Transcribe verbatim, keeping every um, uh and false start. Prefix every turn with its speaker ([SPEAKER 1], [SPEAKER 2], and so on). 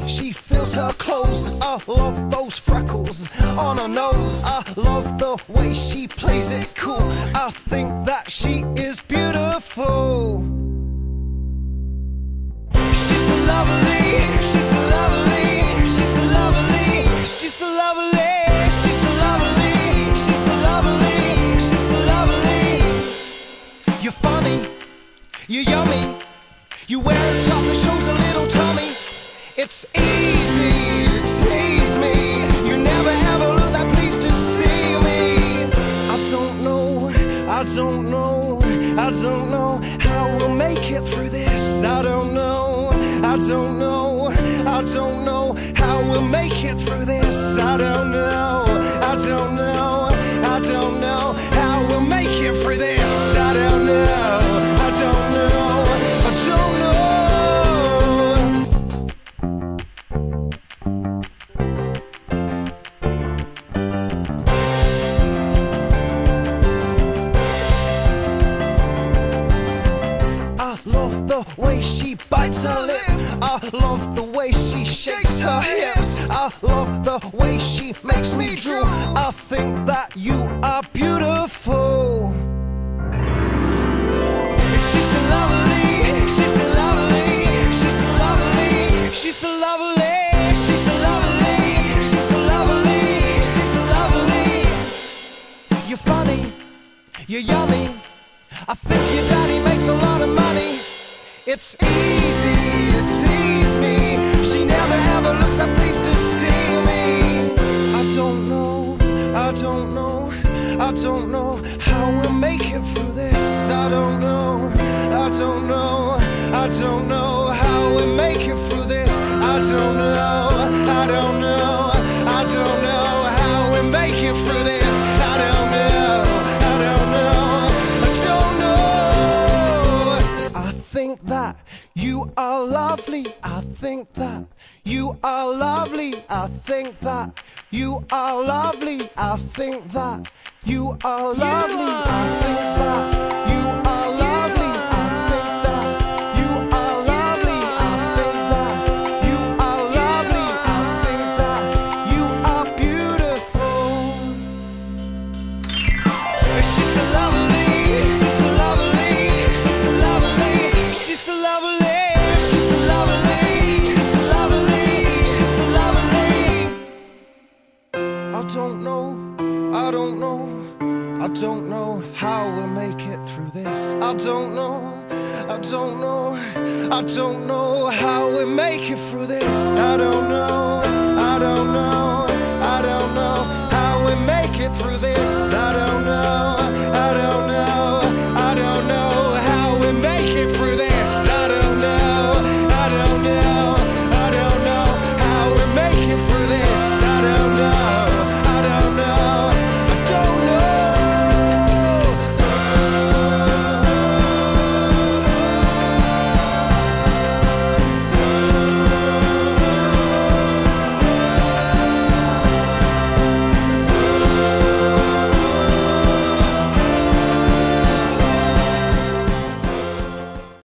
[SPEAKER 1] she feels her clothes. I love those freckles on her nose. I love the way she plays it cool. I think that she is beautiful. She's so lovely, she's so lovely, she's so lovely, she's so lovely, she's so lovely, she's so lovely, she's so lovely. You're funny, you're yummy, you wear a top that shows a little tummy. It's easy to tease me, you never ever look that pleased to see me. I don't know, I don't know, I don't know how we'll make it through this. I don't know, I don't know, I don't know how we'll make it through this. I don't know, I don't know, I don't know how we'll make it through this. I don't know, I don't know, I don't know. I love the way she bites her lip. I love the way she shakes her hips. I love the way she makes me drool. I think that you are beautiful. She's so lovely, she's so lovely, she's so lovely, she's so lovely, she's so lovely, she's so lovely, she's so lovely. You're funny, you're yummy, I think your daddy makes a lot of money. It's easy to tease me, she never ever looks that pleased to see me. I don't know, I don't know, I don't know how we'll make it through this. I don't know, I don't know, I don't know how we'll make it through this. I don't know, I don't know, I don't know how we'll make it through this. I don't know, I don't know, I don't know. I think that you are lovely, I think that you are lovely, I think that you are lovely, I think that you are lovely, I think that you are lovely, I think that you are lovely, I think that you are lovely, I think that you are beautiful. She's so lovely, she's so lovely, she's so lovely, she's so lovely, she's so lovely, she's so lovely, she's so lovely. I don't know, I don't know, I don't know how we'll make it through this. I don't know, I don't know, I don't know how we'll make it through this. I don't know.